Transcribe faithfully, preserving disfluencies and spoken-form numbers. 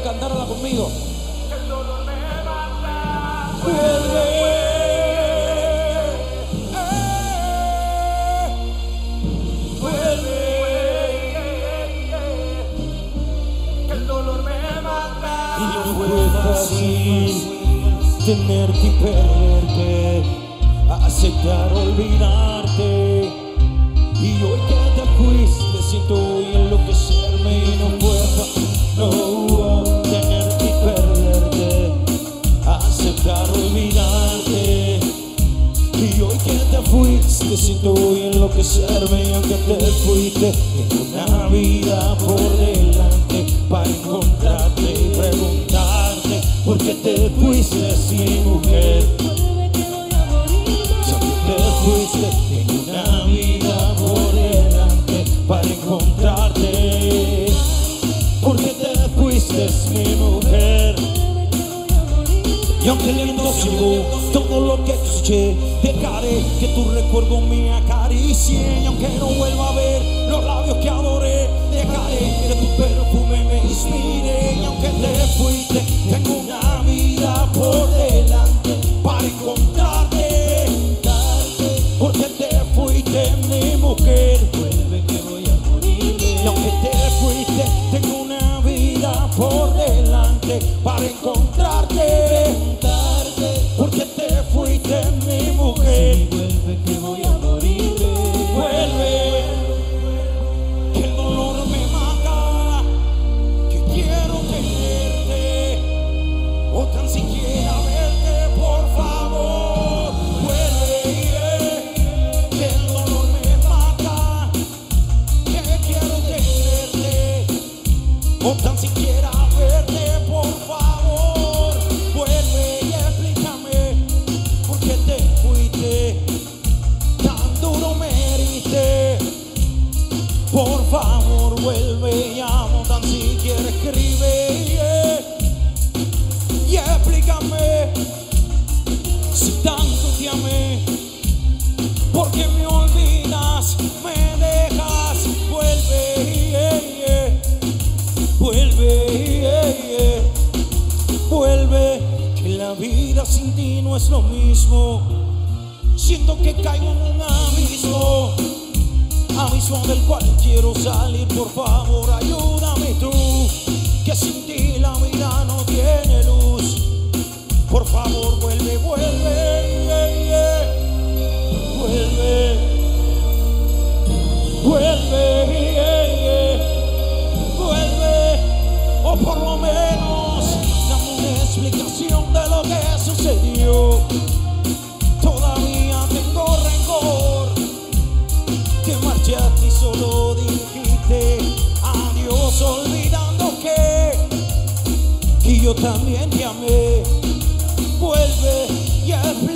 cantárala conmigo. El dolor me mata. Vuelve. Tenerte y perderte, aceptar olvidarte. Y hoy que te fuiste siento y enloquecerme y no puedo, no, tenerte y perderte, aceptar olvidarte. Y hoy que te fuiste siento y enloquecerme y aunque te fuiste tengo una vida por delante para encontrarte y preguntarte ¿por qué te fuiste sin mujer? Vuelve que voy a morir. Si aunque te fuiste tengo una vida por delante para encontrarte. ¿Por qué te fuiste mi mujer? Vuelve que voy a morir. Y aunque lento sigo todo lo que escuché, dejaré que tu recuerdo me acaricie. Y aunque no vuelva a ver los labios que adoré, dejaré que tu perfume me inspire. Y aunque te fuiste, tengo una vida por delante para encontrarte. Porque te fuiste mi mujer. Vuelve que voy a morir. Y aunque te fuiste, tengo una vida por delante para encontrarte. Porque te fuiste mi mujer. Vuelve que voy a morir. Vuelve, que el dolor me mata, que quiero tenerte o tan siquiera verte, por favor. Vuelve, que el dolor me mata, que quiero tenerte o tan siquiera verte, por favor. Vuelve y explícame por qué te fuiste, tan duro me heriste. Por favor vuelve y amo, tan siquiera escribe, yeah. Y explícame si tanto te amé, porque me olvidas, me dejas. Vuelve, yeah, yeah. Vuelve, yeah, yeah. Vuelve, que la vida sin ti no es lo mismo. Siento que caigo en un abismo, abismo del cual quiero salir. Por favor ayúdame tú, que sin ti la vida no tiene luz. Por favor vuelve, vuelve, yeah, yeah. Vuelve, vuelve, yeah, yeah. Vuelve, o por lo menos dame una explicación de lo que sucedió. Todavía tengo rencor, te marchaste y solo dijiste adiós, olvidando que, que yo también te amé. Vuelve y